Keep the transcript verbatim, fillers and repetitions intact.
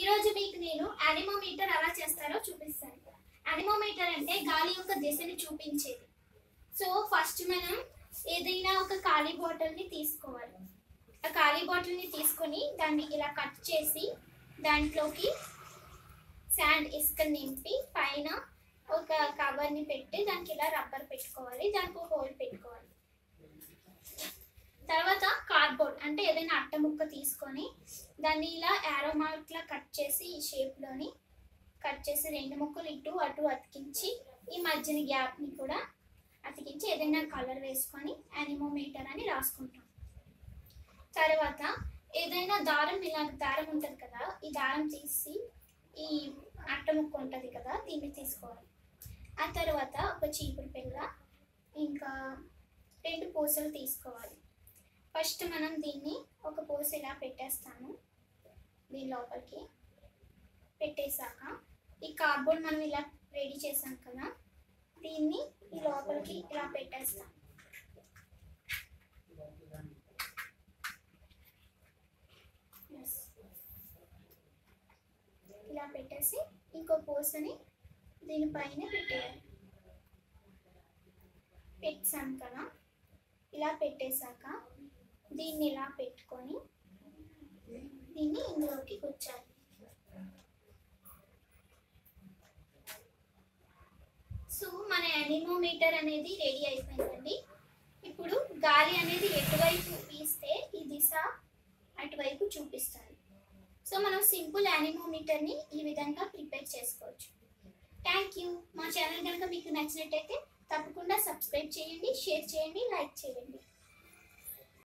రోజు మీకు నేను యానిమోమీటర్ ఎలా చేస్తారో చూపిస్తాను. యానిమోమీటర్ అంటే గాలి యొక్క దిశని చూపించేది. సో ఫస్ట్ మనం ఏదైనా ఒక ఖాళీ బాటిల్ని తీసుకోవాలి. ఆ ఖాళీ బాటిల్ని తీసుకొని దాన్ని ఇలా కట్ చేసి దాంట్లోకి శాండ్ ఇసుక నింపి పైన ఒక కవర్ని పెట్టి దానికి ఇలా రబ్బర్ పెట్టుకోవాలి, దానికి ఒక హోల్ పెట్టుకోవాలి. తర్వాత కార్డ్బోర్డ్ అంటే ఏదైనా అట్ట ముక్క తీసుకొని దాన్ని ఇలా యారో మార్క్లా కట్ చేసి ఈ షేప్లోని కట్ చేసి రెండు ముక్కలు ఇటు అటు అతికించి ఈ మధ్యన గ్యాప్ని కూడా అతికించి ఏదైనా కలర్ వేసుకొని యానిమోమీటర్ అని రాసుకుంటాం. తర్వాత ఏదైనా దారం, ఇలాంటి దారం ఉంటుంది కదా, ఈ దారం తీసి ఈ అట్ట ముక్క ఉంటుంది కదా దీన్ని తీసుకోవాలి. ఆ తర్వాత ఒక చీపురు పిల్ల ఇంకా రెండు పూసలు తీసుకోవాలి. ఫస్ట్ మనం దీన్ని ఒక పూస ఇలా పెట్టేస్తాము. దీని లోపలికి పెట్టేశాక ఈ కార్డ్బోర్డ్ మనం ఇలా రెడీ చేసాం కదా, దీన్ని ఈ లోపలికి ఇలా పెట్టేస్తాం. ఇలా పెట్టేసి ఇంకో పూసని దీనిపైన పెట్టేయాలి. పెట్టాం కదా, ఇలా పెట్టేశాక దీన్ని ఇలా పెట్టుకొని దీన్ని ఇందులోకి కూర్చాలి. సో మన యానిమోమీటర్ అనేది రెడీ అయిపోయిందండి. ఇప్పుడు గాలి అనేది ఎటువైపు వీస్తే ఈ దిశ అటువైపు చూపిస్తుంది. సో మనం సింపుల్ యానిమోమీటర్ని ఈ విధంగా ప్రిపేర్ చేసుకోవచ్చు. Thank you. మా ఛానల్ కనుక మీకు నచ్చినట్టయితే తప్పకుండా సబ్స్క్రైబ్ చేయండి, షేర్ చేయండి, లైక్ చేయండి.